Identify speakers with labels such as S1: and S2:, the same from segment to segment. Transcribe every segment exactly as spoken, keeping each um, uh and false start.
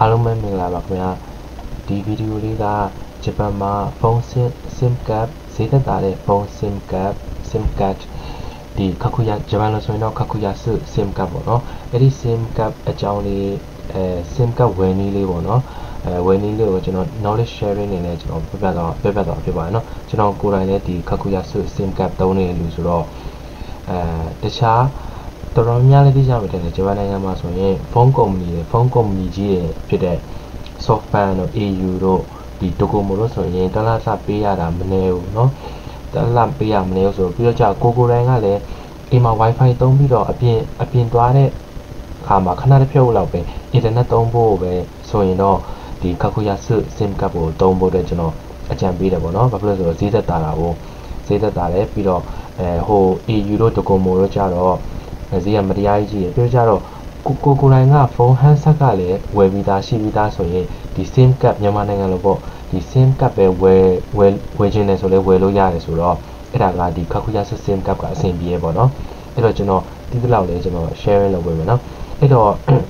S1: အားလုံးပဲမင်္ဂလာပါခင်ဗျာဒီဗီဒီယိုလေးကဂျပန်မှာဖုန်း sim sim card ဈေးသက်သာတဲ့ဖုန်း sim card sim card ဒီခခုရဂျပန်လိုဆိုရင်တော့ခခုရစု sim card ပေါ့နော်အဲ့ဒီ sim card အကြောင်းလေးအဲ sim card ဝယ်နည်းလေးပေါ့နော်အဲဝယ်နည်းလေးကိုကျွန်တော် knowledge sharing နေနဲ့ကျွန်တော်ပြပြတော့ပြပြတော့ဖြစ်ပါတယ်နော်ကျွန်တော်ကိုယ်တိုင်လည်းဒီခခုရစု sim card သုံးနေတယ်လို့ဆိုတော့အဲတခြားတော်တော်များများလေးသိကြမှာတယ်ဂျပန်နိုင်ငံမှာဆိုရင်ဖုန်းကုမ္ပဏီတွေဖုန်းကုမ္ပဏီကြီးတွေဖြစ်တဲ့ softban တို့ A U တို့ဒီ Docomo တို့ဆိုရင်တလားစပေးရတာမနေဘူးเนาะတလားပေးရမနေဘူးဆိုပြီးတော့ကြာကိုကိုတိုင်းကလည်းအိမ်မှာ Wi-Fi သုံးပြီးတော့အပြင်အပြင်သွားတဲ့အခါမှာခဏတစ်ဖြုတ်လောက်ပဲ internet သုံးဖို့ပဲဆိုရင်တော့ဒီခခုရစု sim card ကိုသုံးဖို့အတွက်ကျွန်တော်အကြံပေးတယ်ပေါ့နော်ဘာဖြစ်လို့လဲဆိုတော့ဈေးသက်သာတာကိုဈေးသက်သာတယ်ပြီးတော့အဲဟို A U တို့ Docomo တို့ကြတော့ဈေးကမတရားကြီးကြီးပြောကြတော့ကိုကိုကိုတိုင်းကဖုန်း handset ကလည်းဝယ်ပြီးသားရှိပြီးသားဆိုရင်ဒီ sim card မြန်မာနိုင်ငံလိုပေါ့ဒီ sim card ပဲဝယ်ဝယ်ဝယ်ခြင်းနဲ့ဆိုလဲဝယ်လို့ရတယ်ဆိုတော့အဲ့ဒါကဒီခခုရစု sim card ကအဆင်ပြေပေါ့နော်အဲ့တော့ကျွန်တော်ဒီလောက်လေးကျွန်တော် sharing လုပ်ပေးမယ်နော်အဲ့တော့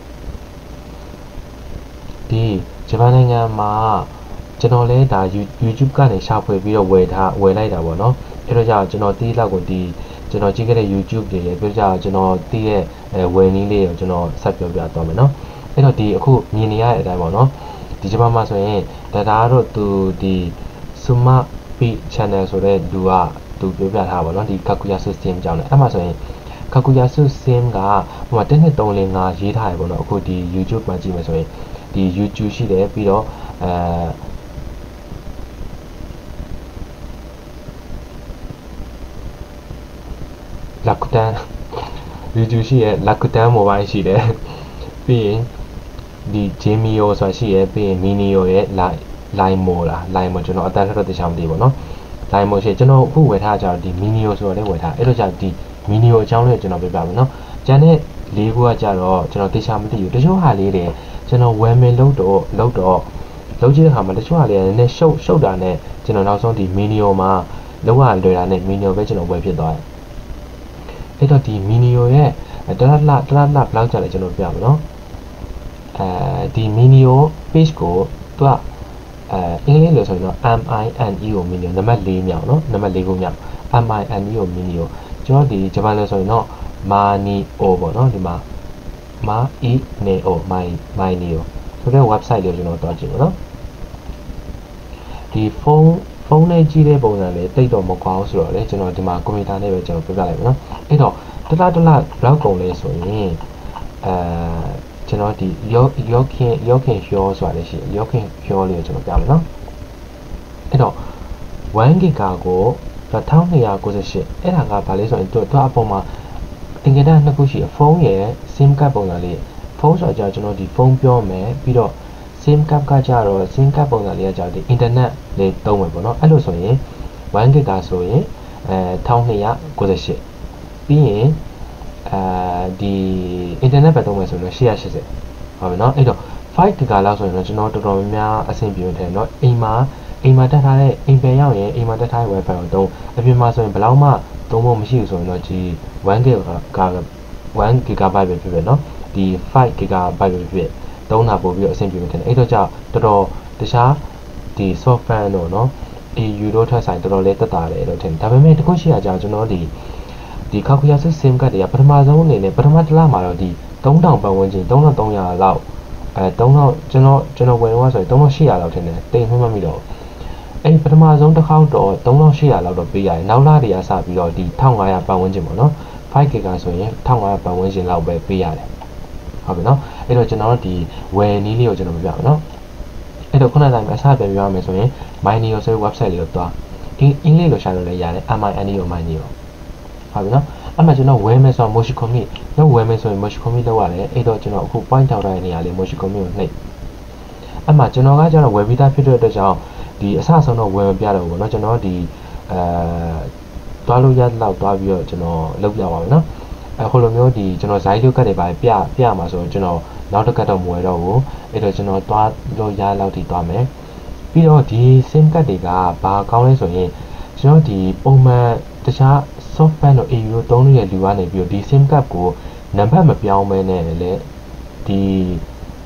S1: ဒီဂျပန်နိုင်ငံမှာကျွန်တော်လဲဒါ YouTube ကနေရှာဖွေပြီးတော့ဝယ်ထားဝယ်လိုက်တာပေါ့နော်အဲ့တော့ကြာကျွန်တော်ဒီလောက်ကိုဒီကျွန်တော်ကြည့်ခဲ့တဲ့ YouTube တွေရဲ့ပြောကြကျွန်တော်တည့်ရဲ့ဝယ်နည်းလေးကိုကျွန်တော်ဆက်ပြောပြသွားမယ်နော်အဲ့တော့ဒီအခုမြင်နေရတဲ့အတိုင်းပေါ့နော်ဒီဂျပန်မှာဆိုရင်ဒါဒါတော့သူဒီ Suma P channel ဆိုတဲ့လူကသူပြောပြထားပါတော့ဒီခခုရစု sim ကြောင်းနဲ့အဲ့မှာဆိုရင်ခခုရစု sim ကဟိုမှာတစ်နှစ်သုံးလငါရေးထားရပေါ့နော်အခုဒီ YouTube မှာကြည့်မယ်ဆိုရင်ဒီ YouTube ရှိတယ်ပြီးတော့အဲလက်ကူတန် YouTube ရှိရဲ့လက်ကူတန် mobile ရှိတယ်ပြီးရင်ဒီ Jimio ဆိုတာရှိရဲ့ပြီးရင် Minio ရဲ့ line line mo လား line mo ကျွန်တော်အတန်းတော့တခြားမသိဘူးเนาะ line mo ရှိကျွန်တော်အခုဝယ်ထားကြတော့ဒီ Minio ဆိုတော့လည်းဝယ်ထားအဲ့တော့じゃဒီ Minio အကြောင်းလေးကျွန်တော်ပြပြမယ်เนาะကျန်တဲ့လေးခုကကြတော့ကျွန်တော်တခြားမသိဘူးတချို့ဟာလေးတွေကျွန်တော်ဝယ်မယ်လို့တော့လို့တော့လုံးကြည့်တဲ့အခါမှာတချို့ဟာလေးနည်းနည်းရှုပ်ရှုပ်တာနဲ့ကျွန်တော်နောက်ဆုံးဒီ Minio မှာလောက်ရလွယ်တာနဲ့ Minio ပဲကျွန်တော်ဝယ်ဖြစ်သွားတယ်အဲ့တော့ဒီ Minio ရဲ့တလားလားတလားလားဘလောက်ကြလဲကျွန်တော်ပြပါမယ်เนาะအဲဒီ Minio page ကိုသူကအဲအင်္ဂလိပ်လိုဆိုရင်တော့ M I N E ကို Minio နံပါတ်၄မြောက်เนาะနံပါတ်၄ခုမြောက် M I N E ကို Minio ကျွန်တော်ဒီဂျပန်လိုဆိုရင်တော့ Manio ပေါ့เนาะဒီမှာ Manio Manio ဆိုတဲ့ website လေးကိုကျွန်တော်တွားကြည့်ပါเนาะဒီဖုန်းဖုန်းနဲ့ကြည့်တဲ့ပုံစံလေးတိတ်တော့မကွာဘူးဆိုတော့လေကျွန်တော်ဒီမှာကွန်ပျူတာနဲ့ပဲကျွန်တော်ပြပြလိုက်ပါเนาะအဲ့တော့တလားတလားဘလောက်ကုန်လဲဆိုရင်အဲကျွန်တော်ဒီရောရောခင်ရောခင်ဖြောဆိုတာလည်းရှိရောခင်ဖြောလေးကိုကျွန်တော်ပြမယ်နော်အဲ့တော့one gig ကိုone thousand two hundred ninety-eightအဲ့ဒါကဘာလဲဆိုရင်သူတို့အပေါ်မှာအင်္ဂလိပ်နှစ်ခုရှိဖုန်းရဲ့ sim card ပုံစံလေးဖုန်းဆိုတော့ကျွန်တော်ဒီဖုန်းပြောမယ်ပြီးတော့ sim card ကကြတော့ sim card ပုံစံလေးကကြတော့ဒီ internet လေးသုံးမယ်ပေါ့နော်အဲ့လိုဆိုရင်one gig ကဆိုရင်အဲone thousand two hundred ninety-eightပြီးရင်အဲဒီ internet ပဲသုံးမယ်ဆိုတော့eight hundred eightyဟုတ်ပြီเนาะအဲ့တော့five gig လောက်ဆိုရင်တော့ကျွန်တော်တော်တော်များများအဆင်ပြေတယ်เนาะအိမ်မှာအိမ်မှာတက်ထားတဲ့အိမ်ပဲရောက်ရင်အိမ်မှာတက်ထားတဲ့ wifi ကိုသုံးအပြင်မှာဆိုရင်ဘယ်လောက်မှသုံးဖို့မရှိဘူးဆိုရင်တော့ဒီone gig ကone gigabyte ပဲဖြစ်ဖြစ်เนาะဒီfive gigabyte ပဲဖြစ်ဖြစ်သုံးတာပို့ပြီးတော့အဆင်ပြေတယ်အဲ့တော့ကြောင့်တော်တော်တခြားဒီ software တော့เนาะ A U တို့ထက်ဆိုင်တော်တော်လေးတက်တာတယ်လို့ထင်ဒါပေမဲ့တခုရှိရကြကျွန်တော်ဒီဒီခခုရစု sim card တွေကပထမဆုံးအနေနဲ့ပထမတစ်လမှာတော့ဒီthree thousandပတ်ဝန်းကျင်three thousand three hundredလောက်အဲthree thousandကျွန်တော်ကျွန်တော်ဝယ်တော့ဆိုရင်three thousand eight hundredလောက်ထင်တယ်တိမ်မှမမိတော့အဲ့ပထမဆုံးတစ်ခေါက်တော့three thousand eight hundredလောက်တော့ပေးရတယ်နောက်လာတွေကစပြီးတော့ဒီfifteen hundredပတ်ဝန်းကျင်ပေါ့နော်five gig ဆိုရင်fifteen hundredပတ်ဝန်းကျင်လောက်ပဲပေးရတယ်ဟုတ်ပြီနော်အဲ့တော့ကျွန်တော်ဒီဝယ်နည်းလေးကိုကျွန်တော်ပြပြမယ်နော်အဲ့တော့ခုနကတိုင်းအစပြန်ပြောရမယ်ဆိုရင် Minio ဆိုတဲ့ website လေးကိုသွားအင်္ဂလိပ်လိုရှာလို့လည်းရတယ် M I N E ကို Minioဟုတ်ပြီနော်အဲ့မှာကျွန်တော်ဝယ်မယ်ဆိုတော့ Moshikomi တော့ဝယ်မယ်ဆိုရင် Moshikomi လောက်ရတယ်အဲ့တော့ကျွန်တော်အခု point ထောက်ထားတဲ့နေရာလေး Moshikomi ကိုနှိပ်အဲ့မှာကျွန်တော်ကကျတော့ဝယ်ပြီးသားဖြစ်တဲ့အတွက်ကြောင့်ဒီအစဆုံးတော့ဝယ်မပြတော့ဘူးเนาะကျွန်တော်ဒီအဲတွားလို့ရလောက်တွားပြီးတော့ကျွန်တော်လုပ်ပြပါမယ်เนาะအဲဟိုလိုမျိုးဒီကျွန်တော် Zai ကတ်တွေပါပြပြမှာဆိုတော့ကျွန်တော်နောက်တစ်ကတ်တော့မဝယ်တော့ဘူးအဲ့တော့ကျွန်တော်တွားလို့ရလောက်ထိတွားမယ်ပြီးတော့ဒီ sim card တွေကဘာကောင်းလဲဆိုရင်ကျွန်တော်ဒီပုံမှန်တခြား software တို့ A U သုံးနေတဲ့လူကနေပြီးတော့ဒီ sim card ကိုနံပါတ်မပြောင်းမဲနဲ့လေဒီ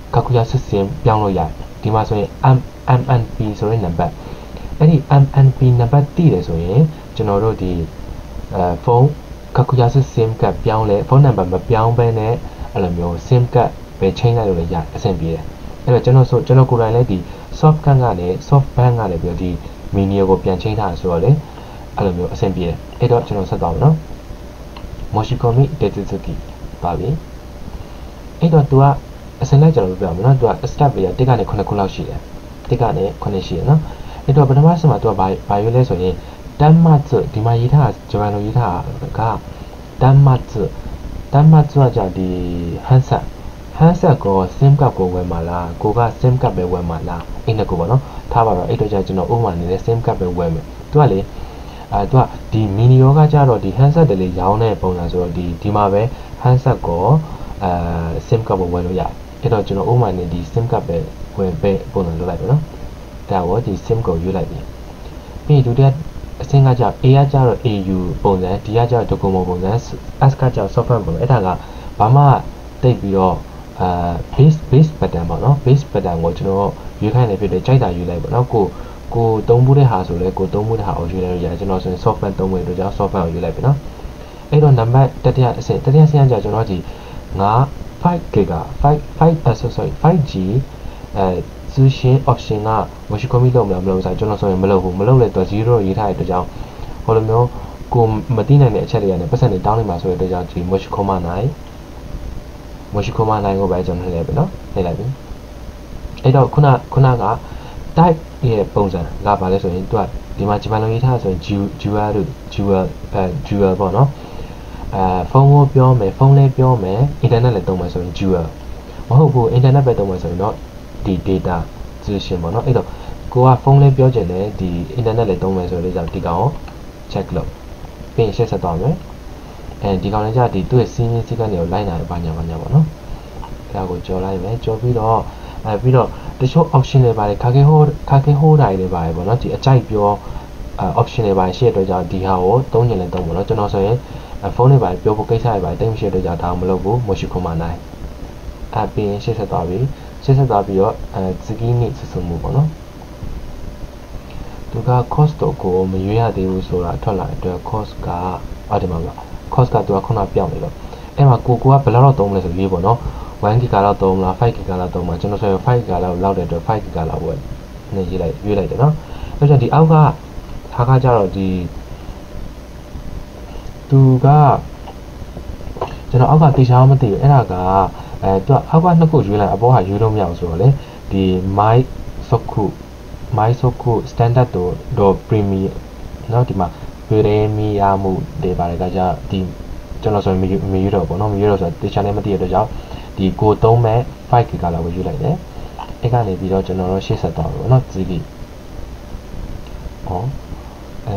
S1: 格安 SIM ပြောင်းလို့ရတယ်ဒီမှာဆိုရင် M MNP ဆိုတဲ့နံပါတ်အဲ့ဒီ M N P နံပါတ်တည်တယ်ဆိုရင်ကျွန်တော်တို့ဒီအဲဖုန်း格安 SIM ကပြောင်းလဲဖုန်းနံပါတ်မပြောင်းဘဲနဲ့အဲ့လိုမျိုး SIM ကပဲချိန်လိုက်လို့လည်းရအဆင်ပြေတယ်အဲ့တော့ကျွန်တော်ဆိုကျွန်တော်ကိုယ်တိုင်လည်းဒီ soft bank ကနေ soft bank ကနေပြီးတော့ဒီ mini ကိုပြန်ချိန်ထားဆိုတော့လေအဲ့လိုမျိုးအဆင်ပြေတယ်အဲ့တော့ကျွန်တော်ဆက်သွားမယ်နော် Moshikomi Tetsuki ပါပြီအဲ့တော့ तू ကအစလိုက်ကျွန်တော်ပြောပြမယ်နော် तू က step တွေကတစ်ကနေခုနှစ်ခုလောက်ရှိတယ်တစ်ကနေခုနှစ်ရှိတယ်နော်အဲ့တော့ပထမဆုံးမှာ तू ကဘာဘာရွေးလဲဆိုရင်တမ်းမတ်ဒီမှာရေးထားဂျပန်လိုရေးထားကတမ်းမတ်တမ်းမတ်ကကြဒီ handset handset ကို sim card ကိုဝယ်မှာလားကိုက sim card ပဲဝယ်မှာလားအဲ့နှစ်ခုပေါ့နော်ထားပါတော့အဲ့တော့じゃကျွန်တော်ဥပမာအနေနဲ့ sim card ပဲဝယ်မယ် तू ကလေအဲ तू ကဒီ mini ရောကကြတော့ဒီ handset တလေးရောင်းတဲ့ပုံစံဆိုတော့ဒီဒီမှာပဲ handset ကိုအဲ sim card ကိုဝယ်လို့ရတယ်အဲ့တော့ကျွန်တော်ဥပမာအနေနဲ့ဒီ sim card ပဲဝယ်ပဲပုံစံလုပ်လိုက်ပါနော်ဒါကိုဒီ sim ကိုယူလိုက်ပြီပြီးဒုတိယအဆင့်ကကြ A ကကြတော့ A U ပုံစံ D ကကြတော့ Docomo ပုံစံ S ကကြတော့ software ပုံစံအဲ့ဒါကဘာမှတိတ်ပြီးတော့အာ base base pattern ပေါ့နော် base pattern ကိုကျွန်တော်ရွေးခိုင်းနေဖြစ်တယ်ကြိုက်တာရွေးလိုက်ပေါ့နော်ကိုကိုသုံးဖို့တဲ့ဟာဆိုလဲကိုသုံးဖို့တဲ့ဟာကိုရွေးလိုက်လို့ရတယ်ကျွန်တော်ဆိုရင် software သုံးဖို့အတွက်ကြောင့် software ကိုရွေးလိုက်ပြီနော်အဲ့တော့နံပါတ်တတိယအဆင့်တတိယအဆင့်ကကြကျွန်တော်ဒီငါfive giga five five sorry five G အဲ通信 option က Moshikomi လုပ်မလားမလုပ်ဘူးဆိုကျွန်တော်ဆိုရင်မလုပ်ဘူးမလုပ်လဲတော့zeroရေးထားတဲ့အတွက်ကြောင့်ဟိုလိုမျိုးကိုမသိနိုင်တဲ့အချက်တွေကလည်းပတ်စံတွေတောင်းနေမှာဆိုတဲ့အတွက်ကြောင့်ဒီ Moshikoma နိုင် Moshikoma နိုင်ကိုပဲကျွန်တော်နှိပ်လိုက်ပြီနော်နှိပ်လိုက်ပြီအဲ့တော့ခုနခုနက type ရဲ့ပုံစံကဘာလဲဆိုရင်သူကဒီမှာဂျပန်လိုရေးထားဆိုရင် dual တို့ dual အဲ dual ပေါ့နော်အဲဖုန်းကိုပြောမယ်ဖုန်းလေးပြောမယ် internet လည်းသုံးမယ်ဆိုရင် dual မဟုတ်ဘူး internet ပဲသုံးမယ်ဆိုရင်တော့ဒီ data 资讯ပေါ့နော်အဲ့တော့ကိုကဖုန်းလေးပြောချင်တယ်ဒီ internet လည်းသုံးမယ်ဆိုတော့ဒီကောင်ကို check လုပ်ပြီးရင်ရှင်းဆက်သွားမယ်အဲဒီကောင်လေးじゃဒီသူ့ရဲ့စီးရင်းစည်းကမ်းတွေကိုလိုက်နိုင်ပါညာပါညာပေါ့နော်အဲ့ဒါကိုကြော်လိုက်မယ်ကြော်ပြီးတော့အဲပြီးတော့တချို့ option တွေပါတယ်ခါခဲဟိုးခါခဲဟိုးတိုင်းတွေပါတယ်ပေါ့နော်ဒီအကြိုက်ပြောအဲ option တွေပါတယ်ရှင်းတဲ့အတွက်ကြောင့်ဒီဟာကိုသုံးချင်လည်းသုံးပေါ့နော်ကျွန်တော်ဆိုရင်ဖုန်းတွေပါတယ်ပြောဖို့ကိစ္စတွေပါတယ်တိတ်မရှိတဲ့အတွက်ကြောင့်ဒါမှမလုပ်ဘူး Moshikoma နိုင်အဲပြီးရင်ရှင်းဆက်သွားပြီရှင်းဆက်သွားပြီးတော့အဲ次に進むပေါ့နော်သူက cost ကိုမရွေးရသေးဘူးဆိုတာထွက်လာတဲ့အတွက် cost ကအော်ဒီမှာက cost ကသူကခုနပြောင်းနေတော့အဲ့မှာကိုကိုကဘယ်လောက်တော့သုံးမလဲဆိုရေးပေါ့နော်one giga လောက်သုံးမလားfive giga လောက်သုံးမလားကျွန်တော်ဆိုရင်five giga လောက်လောက်တဲ့အတွက်five giga လောက်ပဲနေရေးလိုက်ရွေးလိုက်တယ်နော်အဲ့တော့ဒီအောက်ကဟာကကြတော့ဒီသူကကျွန်တော်အောက်ကတေချာမသိဘူးအဲ့ဒါကအဲသူကအောက်ကနှစ်ခုရွေးလိုက်အပေါ်ဟာရွေးလို့မရဘူးဆိုတော့လေဒီ my soku my soku standard တို့တော့ premium เนาะဒီမှာ premium မှုတွေပါတယ်ကကြဒီကျွန်တော်ဆိုရင်မရွေးတော့ပေါ့เนาะမရွေးတော့ဆိုတော့တေချာလည်းမသိရတဲ့ကြောင့်ဒီကိုသုံးမဲ့ five giga လောက်ကိုရွေးလိုက်တယ်အဲ့ကနေပြီးတော့ကျွန်တော်တို့ရှေ့ဆက်သွားပြီပေါ့เนาะဒီကြီးဟောအဲ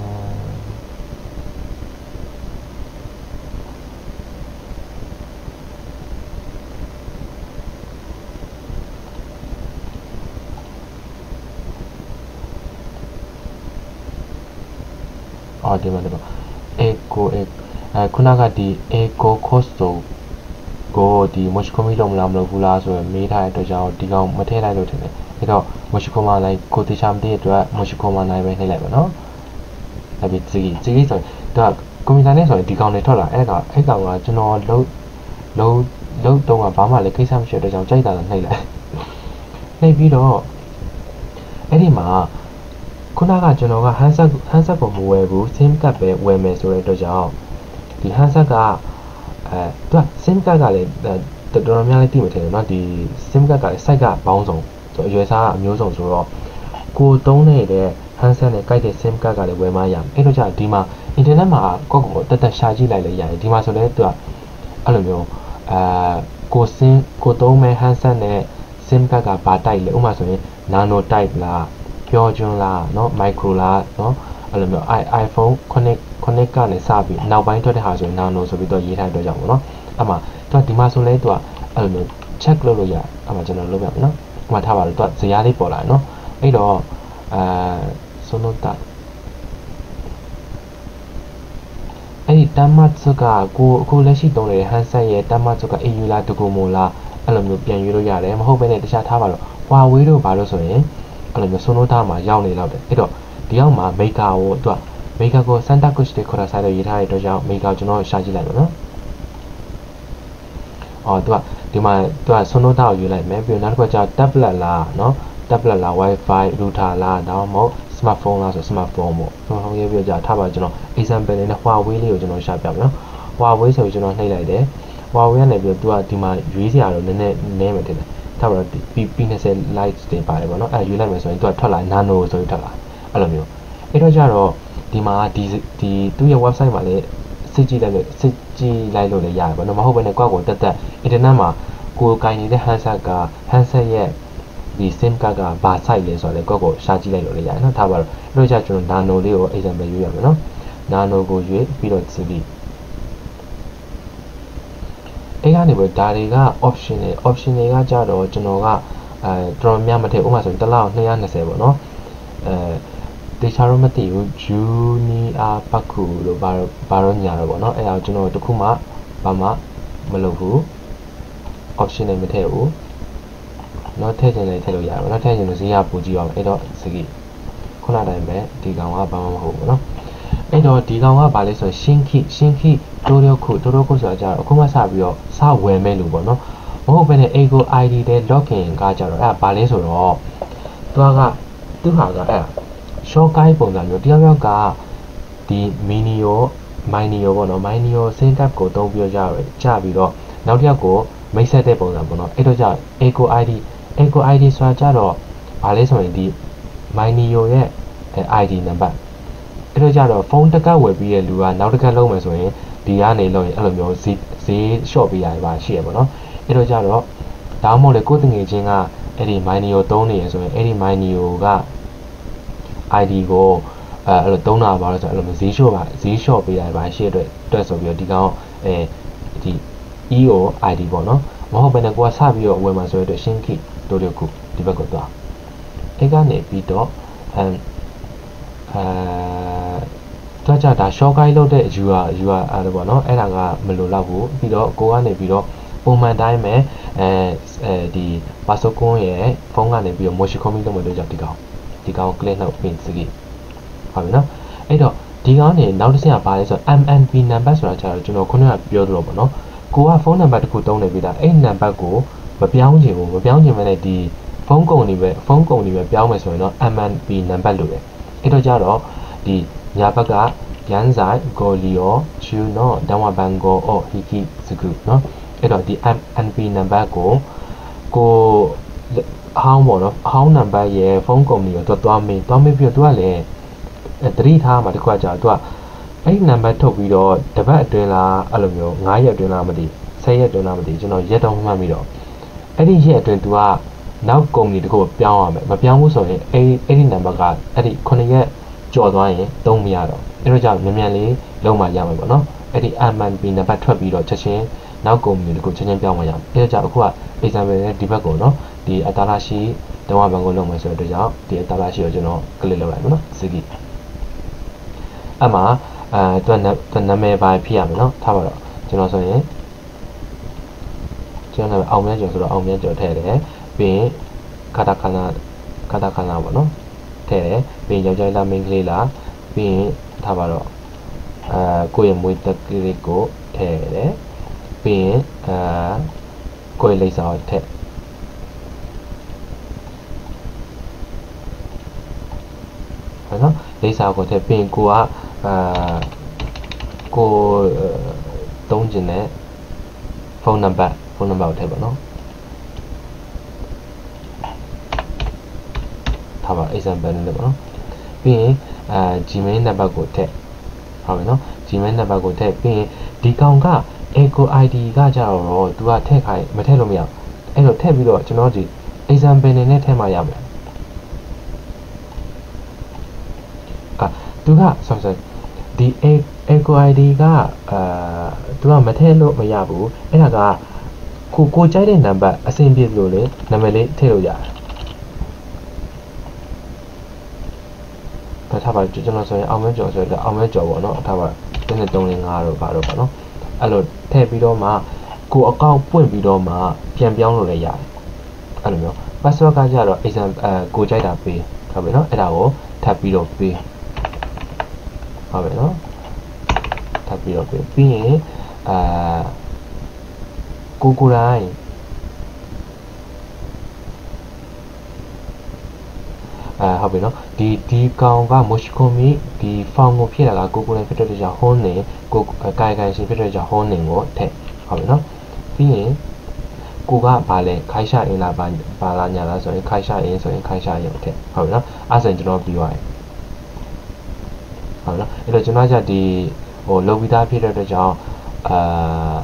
S1: အော်ဒီမှာတော့ eco အဲခုနကဒီ eco cost ကိုဒီ Moshikomi လုံးမလားမလို့ဘူးလားဆိုရင်မေးထားတဲ့အတွက်ကြောင့်ဒီကောင်မထည့်လိုက်လို့ထင်တယ်အဲ့တော့ Moshikoma လိုက်ကိုတေချာမသိတဲ့အတွက် Moshikoma နိုင်ပဲနှိပ်လိုက်ပါနော်အဲ့ဒီ次次ဆိုတော့ကွန်ပျူတာနဲ့ဆိုရင်ဒီကောင်တွေထွက်လာအဲ့ကောင်အဲ့ကောင်ကကျွန်တော်လုံးလုံးလုံးတော့ဘာမှလည်းကိစ္စမရှိတဲ့အတွက်ကြောင့်ကြိုက်တာလည်းနှိပ်လိုက်နှိပ်ပြီးတော့အဲ့ဒီမှာခုနကကျွန်တော်က handset handset ကိုမဝယ်ဘူး sim card ပဲဝယ်မယ်ဆိုတဲ့အတွက်ကြောင့်ဒီ handset ကအဲသူက sim card ကလည်းတော်တော်များများလေးသိမှထင်တယ်เนาะဒီ sim card ကလည်း site ကဘောင်းစုံဆိုအရွယ်စားအမျိုးစုံဆိုတော့ကိုသုံးနေတဲ့ handset နဲ့ကိုက်တဲ့ sim card ကလည်းဝယ်မှရမယ်အဲ့တော့じゃဒီမှာ internet မှာကိုယ့်ကိုယ်တက်တက်ရှာကြည့်လိုက်လည်းရတယ်ဒီမှာဆိုလည်းသူကအဲ့လိုမျိုးအဲကို sim ကိုသုံးမဲ့ handset နဲ့ sim card ကဘာတိုက်လဲဥပမာဆိုရင် nano type လားပြောကျွန်းလားเนาะ micro လားเนาะအဲ့လိုမျိုး iPhone connect connect ကနေစပြီးနောက်ပိုင်းထွက်တဲ့ဟာဆိုရင် nano ဆိုပြီးတော့ရေးထားတဲ့အတွက်ကြောင့်ပေါ့နော်အဲ့မှာသူကဒီမှာဆိုလဲသူကအဲ့လိုမျိုး check လုပ်လို့ရအဲ့မှာကျွန်တော်လုပ်ပြမယ်နော်ဥပမာထားပါတော့သူကဇယားလေးပေါ်လာတယ်နော်အဲ့တော့အဲဆိုတော့တာအဲ့ဒီတမတ်စကကိုအခုလက်ရှိသုံးနေတဲ့ handset ရဲ့တမတ်စက A U လား Docomo လားအဲ့လိုမျိုးပြန်ရွေးလို့ရတယ်မဟုတ်ဘဲနဲ့တခြားထားပါတော့ Huawei တို့ဘာလို့ဆိုရင်အဲ့လိုမျိုး Sonota မှာရောက်နေတော့တယ်အဲ့တော့ဒီအောက်မှာ Maker ကိုသူက Maker ကို Santa Cruz တွေခေါ်တာဆိုင်လို့ရေးထားတဲ့အတွက်ကြောင့် Maker ကျွန်တော်ရှာကြည့်လိုက်ပါနော်အော်သူကဒီမှာသူက Sonota ကိုရွေးလိုက်မယ်ပြီးတော့နောက်တစ်ခုကကျ tablet လားနော် tablet လား Wi-Fi router လားဒါမှမဟုတ် smartphone လားဆို smartphone ပေါ့ smartphone ရေးပြီးကြထားပါကျွန်တော် example လေးနဲ့ Huawei လေးကိုကျွန်တော်ရှာပြမယ်နော် Huawei ဆိုပြီးကျွန်တော်နှိပ်လိုက်တယ် Huawei ကနေပြီးတော့သူကဒီမှာရွေးစရာတော့နည်းနည်းနည်းမယ်ထင်တယ်ထားပါတော့ P 20 Lite တွေပါတယ်ပေါ့နော်အဲရွေးလိုက်မယ်ဆိုရင်သူကထွက်လာ Nano ဆိုပြီးထွက်လာအဲ့လိုမျိုးအဲ့တော့ကျတော့ဒီမှာဒီဒီသူ့ရဲ့ website မှာလည်းစစ်ကြည့်လိုက်လို့စစ်ကြည့်လိုက်လို့လည်းရတယ်ပေါ့နော်မဟုတ်ဘဲနဲ့ကိုယ့်ကိုတက်တက် internet မှာကိုယ်ကင်နေတဲ့ handset က handset ရဲ့ဒီ sim card ကဘာ site လဲဆိုတော့လေကိုယ့်ကိုရှာကြည့်လိုက်လို့လည်းရတယ်နော်ထားပါတော့အဲ့တော့ကျကျွန်တော် Nano လေးကို example ရွေးရမယ်နော် Nano ကိုရွေးပြီးတော့ delete အဲ့ကနေပြီးဒါတွေက option တွေ option တွေကကြတော့ကျွန်တော်ကအဲတော်တော်များမထည့်ဥပမာဆိုရင်တစ်လောက်two twentyပေါ့နော်အဲတေချာတော့မသိဘူး Junior Paku လို့ဘာဘာတော့ညာတော့ပေါ့နော်အဲ့ဒါကျွန်တော်တခုမှဘာမှမလုပ်ဘူး option တွေမထည့်ဘူးတော့ထည့်ချင်တယ်ထည့်လို့ရတယ်ပေါ့နော်ထည့်ချင်လို့ဈေးရပူကြည့်အောင်အဲ့တော့စကိခုနတိုင်းပဲဒီကောင်ကဘာမှမဟုတ်ဘူးနော်အဲ့တော့ဒီကောင်ကဘာလဲဆိုရှင်းခိရှင်းခိတိုးရခုတိုးရခုဆိုတာကြတော့အခုမှစပြီးတော့စဝယ်မဲ့လို့ပေါ့နော်မဟုတ်ဘဲနဲ့ Ego အိုင်ဒီ တဲ့ login ကကြတော့အဲ့ဒါဘာလဲဆိုတော့သူကသူဟာကအဲ့ short guide ပုံစံမျိုးတယောက်ယောက်ကဒီ mini ရော mini ရောပေါ့နော် mini ရော syntax ကိုသုံးပြီးကြရကြပြီးတော့နောက်တစ်ယောက်ကိုမိတ်ဆက်တဲ့ပုံစံပေါ့နော်အဲ့တော့ကြ Ego အိုင်ဒီ Ego အိုင်ဒီ ဆိုတာကြတော့ဘာလဲဆိုရင်ဒီ mini ရောရဲ့ အိုင်ဒီ နံပါတ်အဲ့တော့ကြတော့ဖုန်းတစ်ကတ်ဝယ်ပြီးတဲ့လူကနောက်တစ်ကတ်လုံးမယ်ဆိုရင်ဒီကနေလုံးရင်အဲ့လိုမျိုးဈေးဈေး short ပေးရတယ်ပါရှိရပေါ့နော်အဲ့တော့ကြတော့ဒါမှမဟုတ်လေကိုယ်တငယ်ချင်းကအဲ့ဒီ mini ရောသုံးနေရဆိုရင်အဲ့ဒီ mini ရောက အိုင်ဒီ ကိုအဲအဲ့လိုသုံးတာပါလို့ဆိုတော့အဲ့လိုဈေး short ပါဈေး short ပေးရတယ်ပါရှိရအတွက်အတွက်ဆိုပြီးတော့ဒီကောင်အဲဒီ E ကို အိုင်ဒီ ပေါ့နော်မဟုတ်ဘဲနဲ့ကိုကစပြီးတော့ဝယ်မှာဆိုရတဲ့ရှင်းခိတို့တခုဒီဘက်ကိုသွားအဲ့ကနေပြီးတော့အဲအဲတော့ကြတာ short guide လုပ်တဲ့ U R U R အဲ့လိုပေါ့နော်အဲ့ဒါကမလိုတော့ဘူးပြီးတော့ကိုကနေပြီးတော့ပုံမှန်တိုင်းပဲအဲအဲဒီပါဆိုကွန်ရဲ့ဖုန်းကနေပြီးတော့ motion commit လုပ်မယ်လို့ကြောက်ဒီကောင်ဒီကောင် click လုပ်ပြီးစကိဟုတ်ပြီနော်အဲ့တော့ဒီကောင်နေနောက်တစ်ဆင့်ကဘာလဲဆိုတော့ M N P number ဆိုတာကျတော့ကျွန်တော်ခုနကပြောသလိုပေါ့နော်ကိုကဖုန်းနံပါတ်တစ်ခုသုံးနေပြီလားအဲ့နံပါတ်ကိုမပြောင်းချင်ဘူးမပြောင်းချင်မနဲ့ဒီဖုန်းကုန်တွေပဲဖုန်းကုန်တွေပဲပြောင်းမယ်ဆိုရင်တော့ M N P နံပါတ်လို့ပဲအဲ့တော့ကြတော့ဒီညာဘက်ကရန်ဆိုင်ဂိုလီယိုချူနော်ဒန်ဝဘန်ဂိုအော်ဟီကီစကူနော်အဲ့တော့ဒီ M N P နံပါတ်ကိုကိုအဟောင်းပေါ့နော်အဟောင်းနံပါတ်ရဲ့ဖုန်းကုမ္ပဏီကိုသူသွားမေးသွားမေးပြီးတော့သူကလည်းသတိထားမှာတခုကကြာသူကအဲ့နံပါတ်ထုတ်ပြီးတော့တပတ်အတွင်းလားအဲ့လိုမျိုးnineရက်အတွင်းလားမသိtenရက်အတွင်းလားမသိကျွန်တော်ရက်တော့မှတ်ပြီးတော့အဲ့ဒီရက်အတွင်းသူကနောက်ကုမ္ပဏီတခုပြောင်းရမယ်မပြောင်းဘူးဆိုရင်အဲ့အဲ့ဒီနံပါတ်ကအဲ့ဒီnineရက်ကြော်သွားရင်သုံးမရတော့အဲ့တော့ကြောင့်မြန်မြန်လေးလုံးမှရမယ်ပေါ့နော်အဲ့ဒီ M N P နံပါတ်ထွက်ပြီးတော့ချက်ချင်းနောက်ကုမ္ပဏီတခုချက်ချင်းပြောင်းမှရမယ်အဲ့တော့ကြောင့်အခုက example နဲ့ဒီဘက်ကိုနော်ဒီအတားလာရှိတဝဘန်ကိုလုံးမယ်ဆိုတဲ့အတွက်ကြောင့်ဒီအတားလာရှိကိုကျွန်တော် click လုပ်လိုက်မယ်နော်စကိအမှအဲသူကနာမည်ပါဖြစ်ရမယ်နော်ထားပါတော့ကျွန်တော်ဆိုရင်ကျွန်တော်နာမည်အောင်မြတ်ကျော်ဆိုတော့အောင်မြတ်ကျော်ထည့်တယ်ပြီးရင်ကာတာခနာကာတာခနာပေါ့နော်ထည့်တယ်ပြီးရင်ယောက်ျားလားမိန်းကလေးလားပြီးရင်ထားပါတော့အဲကိုယ့်ရဲ့မွေးတက်ကလေးကိုထည့်တယ်ပြီးရင်အဲကိုယ့်ရဲ့လိပ်စာကိုထည့်ဟုတ်နော်လိပ်စာကိုထည့်ပြီးရင်ကိုကအာကိုသုံးကျင်တဲ့ဖုန်းနံပါတ်ဖုန်းနံပါတ်ကိုထည့်ပါနော်ထားပါ example နဲ့ပေါ့နော်ပြီးရင်အာ Gmail နံပါတ်ကိုထည့်ဟုတ်ပြီနော် Gmail နံပါတ်ကိုထည့်ပြီးရင်ဒီကောင်က Ego အိုင်ဒီ ကကြတော့သူကထည့်ခိုင်းမထည့်လို့မရအဲ့တော့ထည့်ပြီးတော့ကျွန်တော်ဒီ example နဲ့ထည့်မှရမယ်အာသူက sorry sorryဒီ Ego အိုင်ဒီ ကအာသူကမထည့်လို့မရဘူးအဲ့ဒါကကိုကိုကြိုက်တဲ့နံပါတ်အဆင်ပြေလို့လေနာမည်လေးထည့်လို့ရတယ်ဒါထားပါကျွန်တော်ဆိုရင်အောင်မဲကျော်ဆိုတော့အောင်မဲကျော်ပေါ့နော်ထားပါတစ်နှစ်သုံးလေးငါးတော့ပါတော့ပေါ့နော်အဲ့လိုထည့်ပြီးတော့မှကိုအကောင့်ပွင့်ပြီးတော့မှပြန်ပြောင်းလို့လည်းရတယ်အဲ့လိုမျိုး password ကကြတော့ example အဲကိုကြိုက်တာပေးဟုတ်ပြီနော်အဲ့ဒါကိုထပ်ပြီးတော့ပေးဟုတ်ပြီနော်ထပ်ပြီးတော့ပေးပြီးရင်အာကိုကိုတိုင်းအဲဟုတ်ပြီနော်ဒီဒီကောင်ကမိုရှိကိုမီဒီ form ကိုဖြစ်လာတာကိုကိုတိုင်းဖြစ်တဲ့ကြောင့်ဟွန်းနေကိုကိုင်ကိုင်ရှင်ဖြစ်တဲ့ကြောင့်ဟွန်းနေကိုထည့်ဟုတ်ပြီနော်ပြီးရင်ကိုကဘာလဲခိုင်းရှာအင်းလားဘာဘာလာညာလားဆိုရင်ခိုင်းရှာအင်းဆိုရင်ခိုင်းရှာရုံထည့်ဟုတ်ပြီနော်အဲ့ဆိုရင်ကျွန်တော်ပြီးသွားပြီဟုတ်နော်အဲ့တော့ကျွန်တော်ကဒီဟိုလောဘီသားဖြစ်တဲ့အတွက်ကြောင့်အာ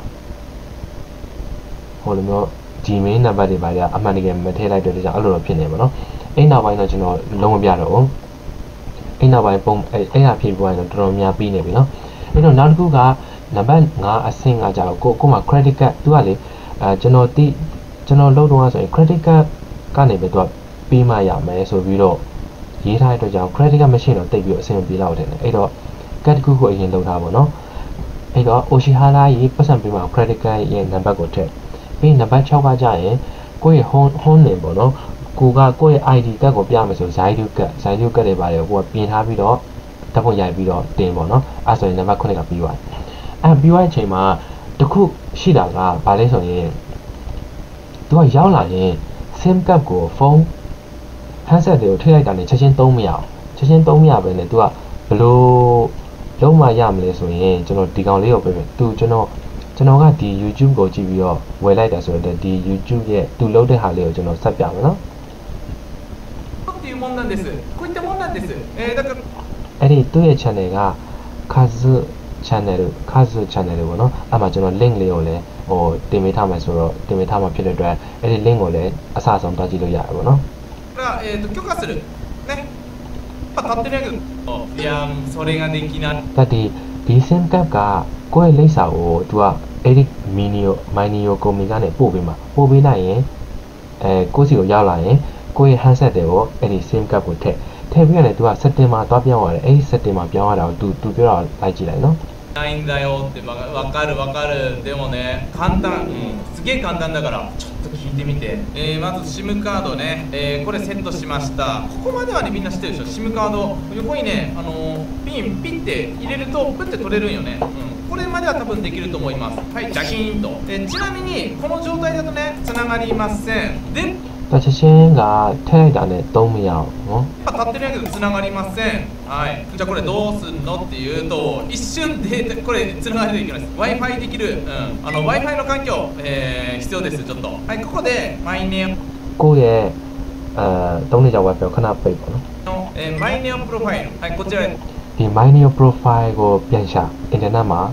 S1: ဟိုလိုမျိုး Gmail နံပါတ်တွေပါကြအမှန်တကယ်မထည့်လိုက်တဲ့အတွက်ကြောင့်အဲ့လိုတော့ဖြစ်နေပါတော့အဲ့နောက်ပိုင်းတော့ကျွန်တော်လုံးဝပြတော့အဲ့နောက်ပိုင်းပုံအဲ့အဲ့ဟာဖြစ်သွားရင်တော့တော်တော်များပြီးနေပြီနော်အဲ့တော့နောက်တစ်ခုကနံပါတ်၅အဆင့်ကကြတော့ကိုကိုမှာ credit card သူကလေအဲကျွန်တော်တိကျွန်တော်လုပ်တော့ဆိုရင် credit card ကနေပဲသူကပေးမှရမယ်ဆိုပြီးတော့ရေးထားတဲ့အတွက်ကြောင့် credit card မရှိတော့တိတ်ပြီးအဆင်ပြေလောက်တယ်အဲ့တော့ card တစ်ခုကိုအရင်လုပ်ထားပါတော့အဲ့တော့ Oshihara ရေပတ်စံပေးမှာ credit card ရဲ့နံပါတ်ကိုထည့်ပြီးနံပါတ်၆ကကြရင်ကိုယ့်ရဲ့ home home နေပေါ့နော်ကိုကကိုယ့်ရဲ့ ไอ ဒီ ကတ်ကိုပြမယ်ဆို Zaidu ကတ် Zaidu ကတ်တွေပါတယ်ကိုကပြင်ထားပြီးတော့ဓာတ်ပုံရိုက်ပြီးတော့တင်ပေါ့နော်အဲ့ဆိုရင်နံပါတ်ခုနှစ်ကပြီးသွားတယ်အဲ့ပြီးသွားတဲ့အချိန်မှာတခုရှိတာကဘာလဲဆိုရင်သူကရောက်လာရင် sim card ကိုဖုန်း handset တွေကိုထည့်လိုက်တာနဲ့ချက်ချင်းသုံးမရအောင်ချက်ချင်းသုံးမရဘဲနဲ့သူကဘလို့လုံးမရမလဲဆိုရင်ကျွန်တော်ဒီကောင်လေးကိုပဲသူကျွန်တော်ကျွန်တော်ကဒီ YouTube ကိုကြည့်ပြီးတော့ဝယ်လိုက်တာဆိုတော့ဒီ YouTube ရဲ့သူလုပ်တဲ့ဟာလေးကိုကျွန်တော်ဆက်ပြမယ်နော်
S2: っていうもんなんです。こういったもんなんです。えー、だから
S1: အဲ့ဒီသူ့ရဲ့ channel က Kazu channel Kazu channel ပေါ့နော်အဲ့မှာကျွန်တော် link လေးကိုလည်းဟိုတင်ပေးထားမယ်ဆိုတော့တင်ပေးထားမှာဖြစ်တဲ့အတွက်အဲ့ဒီ link ကိုလည်းအစအဆုံးတွားကြည့်လို့ရတယ်ပေါ့နော်
S2: がえっ、ー、と許可するね。まあ立ってないけど、いやそれができない。
S1: だってဒီ sim card ကကိုယ့်ရဲ့လိပ်စာကိုသူကအဲ့ဒီ mini mini ကိုမီကနေပို့ပေးမှာပို့ပေးလိုက်ရင်အဲကိုယ့်စီကိုရောက်လာရင်ကိုယ့်ရဲ့ handset တွေကိုအဲ့ဒီ sim card ကိုထည့်ထည့်ပြီးရတယ်သူက setting မှာတွားပြောင်းရတယ်အဲ့ဒီ setting မှာပြောင်းရတာကိုသူသူပြောတာလိုက်ကြည့်လိုက်နော်
S2: ないんだよってわかるわかるでもね簡単、うん、すげえ簡単だからちょっと聞いてみて、えー、まず SIM カードね、えー、これセットしましたここまではねみんな知ってるでしょ SIM カード横にねあのー、ピンピッて入れるとプッて取れるんよね、うん、これまでは多分できると思いますはいジャキーンと、えー、ちなみにこの状態だとねつながりませんで
S1: တချချင်းကထည့်လိုက်တာနဲ့သုံးမရအောင်နော်
S2: 立ってないけど繋がりませんはいじゃあこれどうすんのっていうと一瞬でこれ繋がりできます Wi-Fi できる、うん、あの Wi-Fi の環境、えー、必要ですちょっとはいここでマイネオ
S1: ကိုယ့်ရဲ့အဲသုံးနေကြ Wi-Fi ကိုခဏပိတ်ပါနော်
S2: の、えー、マイネオプロファイルはいこちら
S1: ဒီ Mino profile ကိုပြန်ရှာ internet မှာ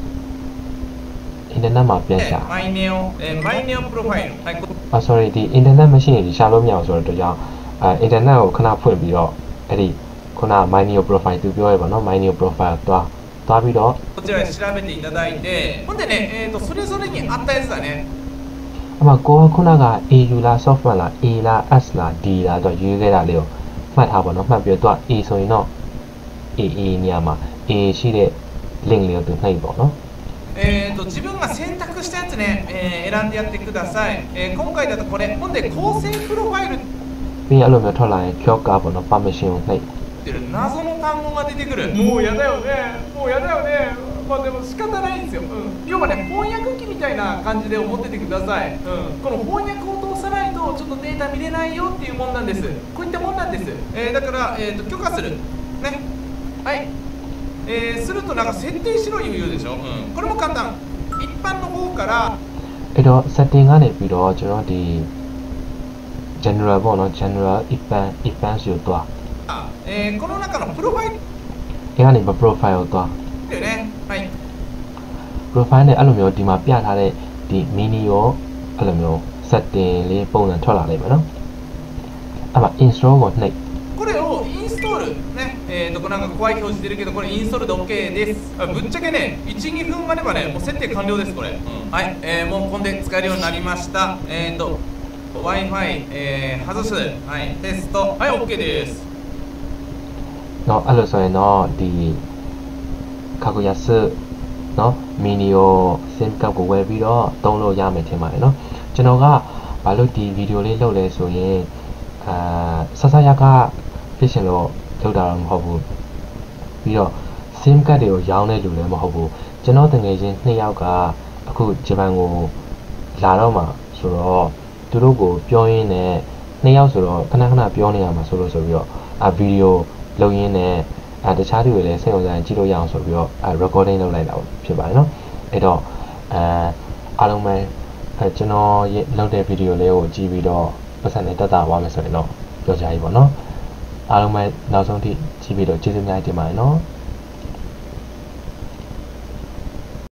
S1: internet မှာပြန်ရှာ
S2: マイネオ、えー、マイネオプロファイルはい
S1: อ่า sorry ဒီ internet မရှိရင်ဒီရှာလို့မရအောင်ဆိုတော့ကြောင့်အဲ internet ကိုခဏဖွင့်ပြီးတော့အဲ့ဒီခုန Mino profile သူပြောရပါတော့ Mino profile တွားတွားပြီးတော့
S2: こちらで調べていただいてほんでねえーとそれぞれにあったやつだね
S1: အမကိုကခုနက A U လား software လား A လား S လား D လားတော့ရွေးခဲ့တာလေးကိုမှတ်ထားပါတော့မှတ်ပြီးတော့ A ဆိုရင်တော့ A A နေရာမှာ A ရှိတဲ့ link လေးကိုသူနှိပ်ပေါ့နော်
S2: えー、と自分が選択したやつね、えー、選んでやってください、えー、今回だとこれほんで構成プロファイル
S1: ပြီးအဲ့လိုမျိုးထွက်လာရင် Q ကပေါ့နော် permission ကိုနှိပ်
S2: ってる謎の単語が出てくるもうやだよねもうやだよねまあでも仕方ないんですよ、うん、要はね翻訳機みたいな感じで思っててください、うん、この翻訳を通さないとちょっとデータ見れないよっていうもんなんですこういったもんなんです、えー、だから、えー、と許可するねはいえー、するとなんか設定しろ言うでしょ、うん、これも簡単一般の方から
S1: အဲ့တော့ setting ကနေပြီးတော့ကျွန်တော်ဒီ general ပေါ့နော် general 一般一般ဆိုတော့
S2: えー、この中のプロファイル
S1: အဲ့ကနေ profile ကိုတော့
S2: တယ်ねはい
S1: profile နဲ့အဲ့လိုမျိုးဒီမှာပြထားတဲ့ဒီ mini ရောအဲ့လိုမျိုး setting လေးပုံစံထွက်လာလိမ့်မယ်နော်အဲ့မှာ install ကိုနှိပ်
S2: これをインストールねえーとなんか怖い表示出るけどこれインストールで OK ですぶっちゃけね いちにふんあればねもう設定完了ですこれ、うん、はい、えー、もうこんで使えるようになりましたえーと Wi-Fi、えー、外すはいテストはい OK です
S1: เนาะအဲ့လိုဆိုရင်တော့ဒီကာကူယာစเนาะမီနီယို sim card ကိုဝယ်ပြီးတော့သုံးလို့ရမယ်ထင်ပါတယ်เนาะကျွန်တော်ကဘာလို့ဒီဗီဒီယိုလေးလုပ်လဲဆိုရင်အာဆဆရကဖြစ်ရှင်လို့လုပ်တာတော့မဟုတ်ဘူးပြီးတော့ sim card တွေကိုရောင်းတဲ့လူလည်းမဟုတ်ဘူးကျွန်တော်တကယ်ချင်းနှစ်ယောက်ကအခုဂျပန်ကိုလာတော့မှဆိုတော့သူတို့ကိုပြောရင်းနဲ့နှစ်ယောက်ဆိုတော့ခဏခဏပြောနေရမှာဆိုလို့ဆိုပြီးတော့အာဗီဒီယိုလုပ်ရင်းနဲ့အဲတခြားသူတွေလည်းစိတ်ဝင်စားရင်ကြည့်လို့ရအောင်ဆိုပြီးတော့အဲ recording လုပ်လိုက်တာဖြစ်ပါတယ်เนาะအဲ့တော့အဲအားလုံးပဲအဲကျွန်တော်လုပ်တဲ့ဗီဒီယိုလေးကိုကြည့်ပြီးတော့ပတ်စံနဲ့တက်တာသွားမယ်ဆိုရင်တော့ပြောကြရည်ပေါ့เนาะအားလုံးပဲနောက်ဆုံးထိကြည့်ပြီးတော့ကျေးဇူးများတင်ပါတယ်เนาะ